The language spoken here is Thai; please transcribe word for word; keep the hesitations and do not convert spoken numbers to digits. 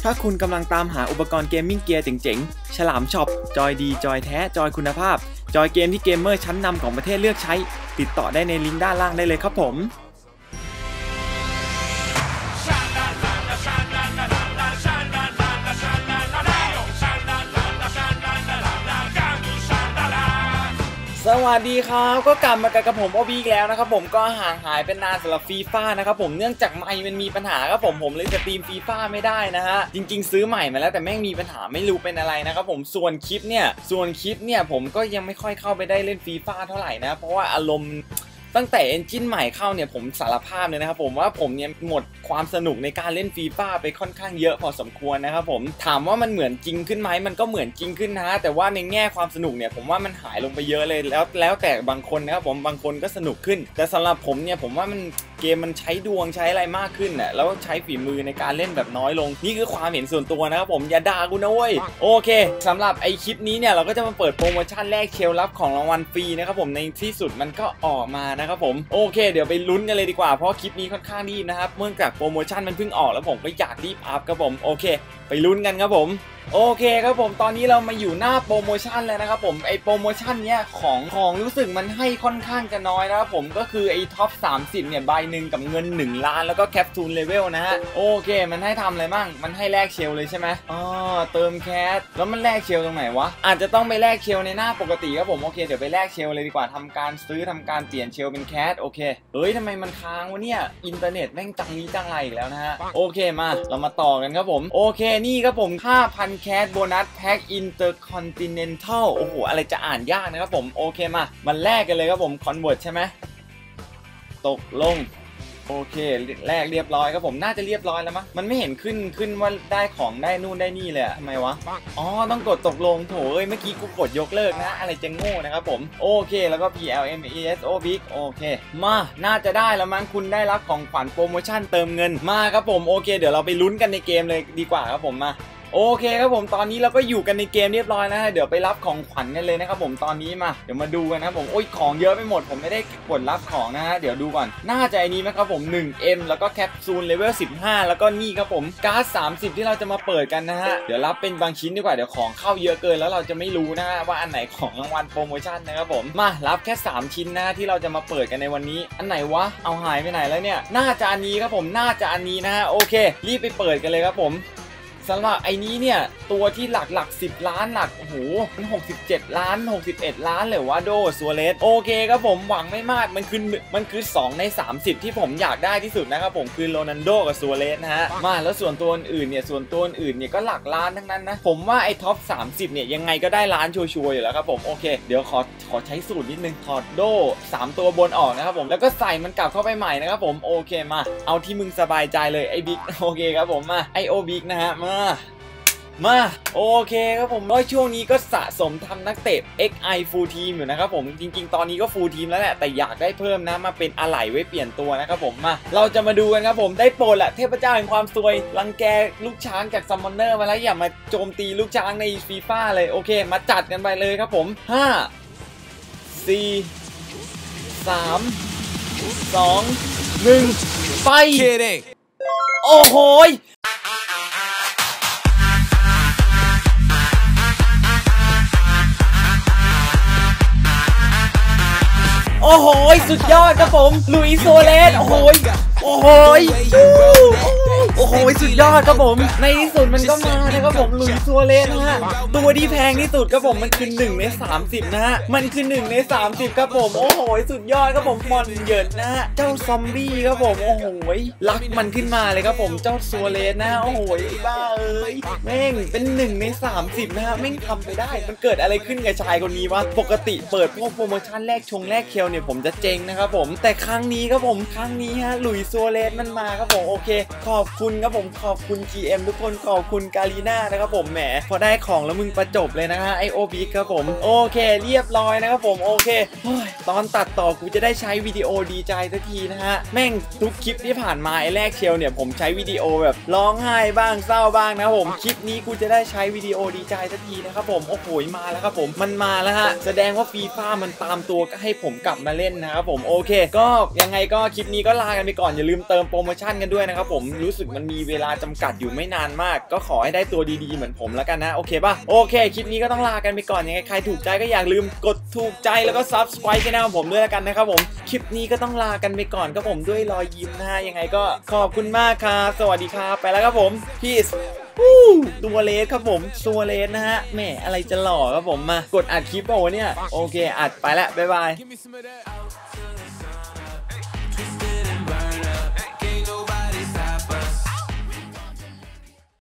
ถ้าคุณกำลังตามหาอุปกรณ์เกมมิ่งเกียร์เจ๋งๆฉลามช็อปจอยดีจอยแท้จอยคุณภาพจอยเกมที่เกมเมอร์ชั้นนำของประเทศเลือกใช้ติดต่อได้ในลิงก์ด้านล่างได้เลยครับผมสวัสดีครับก็กลับมากับผมโอบีแล้วนะครับผมก็ห่างหายเป็นนานสำหรับฟีฟ่านะครับผมเนื่องจากไมค์มันมีปัญหาครับผมผมเลยสตรีมฟีฟ่าไม่ได้นะฮะจริงๆซื้อใหม่มาแล้วแต่แม่งมีปัญหาไม่รู้เป็นอะไรนะครับผมส่วนคลิปเนี่ยส่วนคลิปเนี่ยผมก็ยังไม่ค่อยเข้าไปได้เล่นฟีฟ่าเท่าไหร่นะเพราะว่าอารมณ์ตั้งแต่เอนจินใหม่เข้าเนี่ยผมสารภาพเลยนะครับผมว่าผมเนี่ยหมดความสนุกในการเล่นฟีฟ่าไปค่อนข้างเยอะพอสมควรนะครับผมถามว่ามันเหมือนจริงขึ้นไหมมันก็เหมือนจริงขึ้นนะแต่ว่าในแง่ความสนุกเนี่ยผมว่ามันหายลงไปเยอะเลยแล้วแล้วแต่บางคนนะครับผมบางคนก็สนุกขึ้นแต่สำหรับผมเนี่ยผมว่ามันเกมมันใช้ดวงใช้อะไรมากขึ้นน่ะแล้วใช้ฝีมือในการเล่นแบบน้อยลงนี่คือความเห็นส่วนตัวนะครับผมอย่าด่ากูนะเว้ยโอเคสำหรับไอคลิปนี้เนี่ยเราก็จะมาเปิดโปรโมชั่นแรกเชลรับของรางวัลฟรีนะครับผมในที่สุดมันก็ออกมานะครับผมโอเคเดี๋ยวไปลุ้นกันเลยดีกว่าเพราะคลิปนี้ค่อนข้างรีบนะครับเมื่อจากโปรโมชั่นมันเพิ่งออกแล้วผมก็อยากรีบอัพครับผมโอเคไปลุ้นกันครับผมโอเคครับผมตอนนี้เรามาอยู่หน้าโปรโมชั่นแล้วนะครับผมไอโปรโมชั่นเนี้ยของของรู้สึกมันให้ค่อนข้างจะน้อยนะครับผมก็คือไอท็อปสามสิบเนี่ยใบหนึ่งกับเงินหนึ่งล้านแล้วก็แคปซูลเลเวลนะฮะโอเคมันให้ทำอะไรบ้างมันให้แลกเชลเลยใช่ไหมอ๋อเติมแคสแล้วมันแลกเชลตรงไหนวะอาจจะต้องไปแลกเชลในหน้าปกติครับผมโอเคเดี๋ยวไปแลกเชลเลยดีกว่าทำการซื้อทำการเปลี่ยนเชลเป็นแคสโอเคเฮ้ยทำไมมันค้างวะเนี่ยอินเทอร์เน็ตแม่งจังนี้จังไรอีกแล้วนะฮะโอเคมาเรามาต่อกันครับผมโอเคนี่ครับผม ห้าพัน แคสโบนัสแพ็กอินเตอร์คอนติเนนทัลโอ้โหอะไรจะอ่านยากนะครับผมโอเคมามันแลกกันเลยครับผมคอนเวิร์ตใช่ไหมตกลงโอเคแลกเรียบร้อยครับผมน่าจะเรียบร้อยแล้วมั้งมันไม่เห็นขึ้นขึ้นว่าได้ของได้นู่นได้นี่เลยอะทำไมวะอ๋อต้องกดตกลงโถเอ้ยเมื่อกี้กูกดยกเลิกนะอะไรจะโง่นะครับผมโอเคแล้วก็ พี แอล เอ็ม อี เอส โอ Big โอเคมาน่าจะได้แล้วมั้งคุณได้รับของขวัญโปรโมชั่นเติมเงินมาครับผมโอเคเดี๋ยวเราไปลุ้นกันในเกมเลยดีกว่าครับผมมาโอเคครับผมตอนนี้เราก็อยู่กันในเกมเรียบร้อยนะฮะเดี๋ยวไปรับของขวัญกันเลยนะครับผมตอนนี้มาเดี๋ยวมาดูกันนะผมโอ้ยของเยอะไปหมดผมไม่ได้กดรับของนะฮะเดี๋ยวดูก่อนน่าจะไอ้นี้ไหมครับผม หนึ่ง เอ็ม แล้วก็แคปซูลเลเวลสิบห้าแล้วก็นี่ครับผมการ์ดสามสิบที่เราจะมาเปิดกันนะฮะเดี๋ยวรับเป็นบางชิ้นดีกว่าเดี๋ยวของเข้าเยอะเกินแล้วเราจะไม่รู้นะฮะว่าอันไหนของรางวัลโปรโมชั่นนะครับผมมารับแค่สามชิ้นนะที่เราจะมาเปิดกันในวันนี้อันไหนวะเอาหายไปไหนแล้วเนี่ยน่าจะอันนี้ครับผมน่าจะอันนี้นะฮะโอเครีบไปเปิดกันเลยครับผมสำหรับไอ้นี้เนี่ยตัวที่หลักหลักสิบล้านหลักโอ้โหมันหกสิบเจ็ดล้านหกสิบเอ็ดล้านเลยวะโดซัวเรสโอเคครับผมหวังไม่มากมันคือมันคือสองในสามสิบที่ผมอยากได้ที่สุดนะครับผมคือโรนัลโดกับซัวเรสนะฮะมาแล้วส่วนตัวอื่นเนี่ยส่วนตัวอื่นเนี่ยก็หลักล้านทั้งนั้นนะผมว่าไอ้ท็อปสามสิบเนี่ยยังไงก็ได้ล้านชัวร์ๆอยู่แล้วครับผมโอเคเดี๋ยวขอขอใช้สูตรนิดนึงถอดโดสามตัวบนออกนะครับผมแล้วก็ใส่มันกลับเข้าไปใหม่นะครับผมโอเคมาเอาที่มึงสบายใจเลยไอ้บิ๊กโอเคครับผมมาไอโอบิ๊กนะฮะมามาโอเคครับผมก็ช่วงนี้ก็สะสมทำนักเตะ เอ็กซ์ ไอ Full Team อยู่นะครับผมจริงๆตอนนี้ก็ Full Team แล้วแหละแต่อยากได้เพิ่มนะมาเป็นอะไหล่ไว้เปลี่ยนตัวนะครับผมมาเราจะมาดูกันครับผมได้โปรดแหละเทพเจ้าแห่งความซวยรังแกลูกช้างจากซัมมอนเนอร์มาแล้วอย่ามาโจมตีลูกช้างในฟีฟ่าเลยโอเคมาจัดกันไปเลยครับผมห้า สี่ สาม สอง หนึ่งไปโอ้โหโอ้โหสุดยอดครับผมลุยโซเลสโอ้โหโอ้โหโอ้โหสุดยอดครับผมในที่สุดมันก็มานะครับผมลุยโซเลสนะฮะตัวที่แพงที่สุดครับผมมันคือหนึ่งในสามสิบนะฮะมันคือหนึ่งในสามสิบครับผมโอ้โหสุดยอดครับผมมอนเหยินนะฮะเจ้าซอมบี้ครับผมโอ้โหรักมันขึ้นมาเลยครับผมเจ้าโซเลสนะโอ้โหบ้าเอ้ยแม่งเป็นหนึ่งในสามสิบนะฮะแม่งทำไปได้มันเกิดอะไรขึ้นกับชายคนนี้วะปกติเปิดพวกโปรโมชั่นแรกชงแรกเคลเนี่ยผมจะเจ๊งนะครับผมแต่ครั้งนี้ครับผมครั้งนี้ฮะหลุยส์ซัวเรสมันมาครับผมโอเคขอบคุณครับผมขอบคุณ จี เอ็ม ทุกคนขอบคุณกาลีน่านะครับผมแหมพอได้ของแล้วมึงประจบเลยนะฮะไอโอบิกครับผมโอเคเรียบร้อยนะครับผมโอเคตอนตัดต่อกูจะได้ใช้วิดีโอดีใจสักทีนะฮะแม่งทุกคลิปที่ผ่านมาไอแรกเชลเนี่ยผมใช้วิดีโอแบบร้องไห้บ้างเศร้าบ้างนะครับผมคลิปนี้กูจะได้ใช้วิดีโอดีใจสักทีนะครับผมโอ้โหมาแล้วครับผมมันมาแล้วฮะแสดงว่าฟีฟ่ามันตามตัวให้ผมกลับมาเล่นนะครับผมโอเคก็ยังไงก็คลิปนี้ก็ลากันไปก่อนอย่าลืมเติมโปรโมชั่นกันด้วยนะครับผมรู้สึกมันมีเวลาจำกัดอยู่ไม่นานมากก็ขอให้ได้ตัวดีๆเหมือนผมแล้วกันนะโอเคป่ะโอเคคลิปนี้ก็ต้องลากันไปก่อนยังไงใครถูกใจก็อย่าลืมกดถูกใจแล้วก็ ซับสไครบ์ ช่องผมด้วยแล้วกันนะครับผมคลิปนี้ก็ต้องลากันไปก่อนครับผมด้วยรอยยิ้มนะฮะยังไงก็ขอบคุณมากครับสวัสดีครับไปแล้วครับผมพีซตัวเลสครับผมตัวเลสนะฮะแหมอะไรจะหล่อครับผมมากดอัดคลิปเอาเนี่ยโอเคอัดไปแล้วบ๊ายบาย